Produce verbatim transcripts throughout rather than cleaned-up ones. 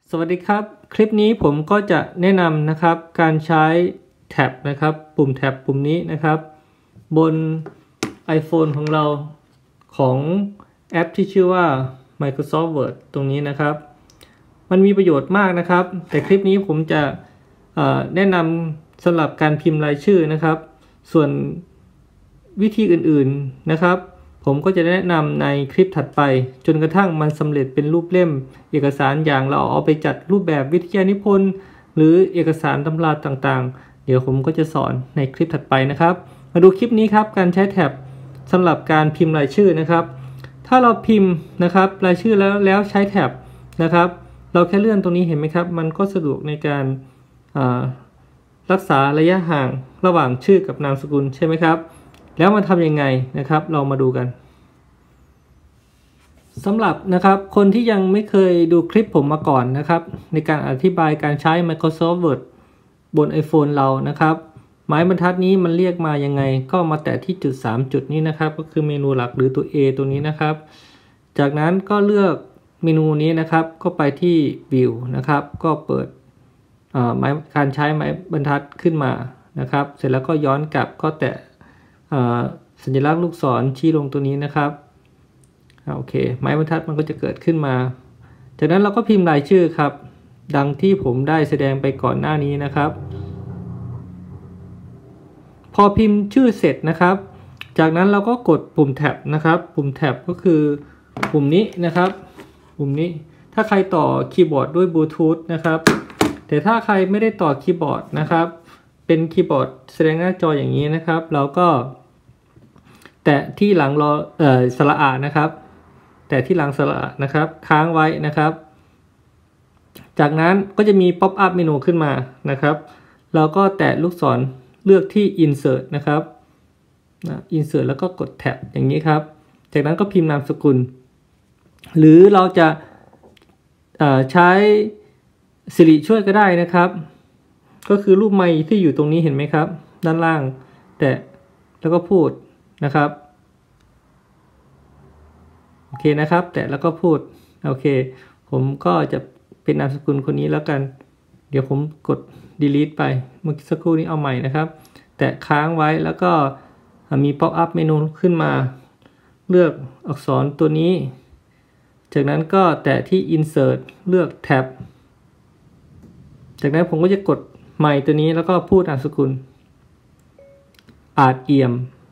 สวัสดีครับคลิปนี้ผมก็จะแนะนำนะครับการใช้แท็บนะครับปุ่มแท็บปุ่มนี้นะครับบน iPhone ของเราของแอปที่ชื่อว่า Microsoft Word ตรงนี้นะครับมันมีประโยชน์มากนะครับแต่คลิปนี้ผมจะแนะนำสำหรับการพิมพ์รายชื่อนะครับส่วนวิธีอื่นๆนะครับผมก็จะแนะนำในคลิปถัดไปจนกระทั่งมันสำเร็จเป็นรูปเล่มเอกสารอย่างเราเอาไปจัดรูปแบบวิทยานิพนธ์หรือเอกสารตำราต่างๆเดี๋ยวผมก็จะสอนในคลิปถัดไปนะครับมาดูคลิปนี้ครับการใช้แท็บสำหรับการพิมพ์รายชื่อนะครับถ้าเราพิมพ์นะครับรายชื่อแล้วแล้วใช้แท็บนะครับเราแค่เลื่อนตรงนี้เห็นไหมครับมันก็สะดวกในการรักษาระยะห่างระหว่างชื่อกับนามสกุลใช่ไหมครับแล้วมันทำยังไงนะครับเรามาดูกันสำหรับนะครับคนที่ยังไม่เคยดูคลิปผมมาก่อนนะครับในการอธิบายการใช้ Microsoft Word บน iPhone เรานะครับไม้บรรทัดนี้มันเรียกมายังไงก็มาแตะที่จุดสามจุดนี้นะครับก็คือเมนูหลักหรือตัว A ตัวนี้นะครับจากนั้นก็เลือกเมนูนี้นะครับก็ไปที่ View นะครับก็เปิดไม้การใช้ไม้บรรทัดขึ้นมานะครับเสร็จแล้วก็ย้อนกลับก็แตะสัญลักษณ์ลูกศรชี้ลงตัวนี้นะครับโอเคไม้บรรทัดมันก็จะเกิดขึ้นมาจากนั้นเราก็พิมพ์รายชื่อครับดังที่ผมได้แสดงไปก่อนหน้านี้นะครับพอพิมพ์ชื่อเสร็จนะครับจากนั้นเราก็กดปุ่มแท็บนะครับปุ่มแท็บก็คือปุ่มนี้นะครับปุ่มนี้ถ้าใครต่อคีย์บอร์ดด้วยบลูทูธนะครับแต่ถ้าใครไม่ได้ต่อคีย์บอร์ดนะครับเป็นคีย์บอร์ดแสดงหน้าจออย่างนี้นะครับเราก็แตะที่หลังรอเอ่อสระอานะครับแตะที่หลังสระอานะครับค้างไว้นะครับจากนั้นก็จะมีป๊อปอัพเมนูขึ้นมานะครับเราก็แตะลูกศรเลือกที่ Insert นะครับนะ Insert แล้วก็กดแท็บอย่างนี้ครับจากนั้นก็พิมพ์นามสกุลหรือเราจะใช้สิริช่วยก็ได้นะครับก็คือรูปไมค์ที่อยู่ตรงนี้เห็นไหมครับด้านล่างแตะแล้วก็พูดนะครับโอเคนะครับแตะแล้วก็พูดโอเคผมก็จะเป็นนามสกุลคนนี้แล้วกันเดี๋ยวผมกด delete ไปเมื่อสักครู่นี้เอาใหม่นะครับแตะค้างไว้แล้วก็มี pop up เมนูขึ้นมาเลือกอักษรตัวนี้จากนั้นก็แตะที่ insert เลือก tab จากนั้นผมก็จะกดไมค์ตัวนี้แล้วก็พูดนามสกุลอาจเอี่ยม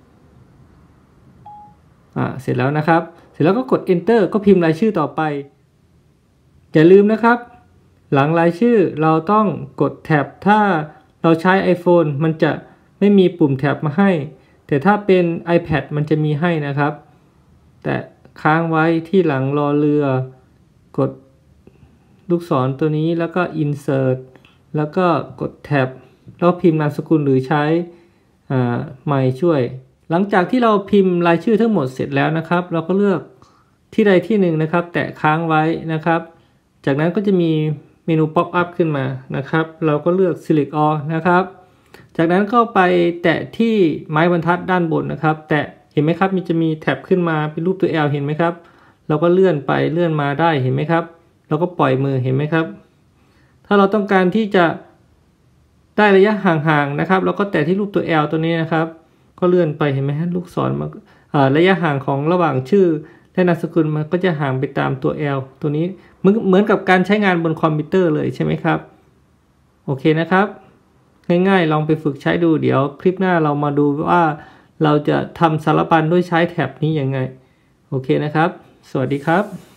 อ่าเสร็จแล้วนะครับเสร็จแล้วก็กด enter ก็พิมพ์รายชื่อต่อไปอย่าลืมนะครับหลังรายชื่อเราต้องกดแท็บถ้าเราใช้ iPhone มันจะไม่มีปุ่มแท็บมาให้แต่ถ้าเป็น iPad มันจะมีให้นะครับแต่ค้างไว้ที่หลังรอเรือกดลูกศรตัวนี้แล้วก็ insert แล้วก็กดแท็บแล้วพิมพ์นามสกุลหรือใช้ไมค์ช่วยหลังจากที่เราพิมพ์รายชื่อทั้งหมดเสร็จแล้วนะครับเราก็เลือกที่ใดที่หนึ่งนะครับแตะค้างไว้นะครับจากนั้นก็จะมีเมนู pop up ขึ้นมานะครับเราก็เลือก select all นะครับจากนั้นก็ไปแตะที่ไม้บรรทัดด้านบนนะครับแตะเห็นไหมครับมันจะมีแท็บขึ้นมาเป็นรูปตัว L เห็นไหมครับเราก็เลื่อนไปเลื่อนมาได้เห็นไหมครับเราก็ปล่อยมือเห็นไหมครับถ้าเราต้องการที่จะได้ระยะห่างๆนะครับเราก็แตะที่รูปตัว L ตัวนี้นะครับก็เลื่อนไปเห็นไหมฮะลูกศรมันระยะห่างของระหว่างชื่อและนามสกุลมันก็จะห่างไปตามตัว L ตัวนี้เหมือนกับการใช้งานบนคอมพิวเตอร์เลยใช่ไหมครับโอเคนะครับง่ายๆลองไปฝึกใช้ดูเดี๋ยวคลิปหน้าเรามาดูว่าเราจะทำสารพันด้วยใช้แท็บนี้ยังไงโอเคนะครับสวัสดีครับ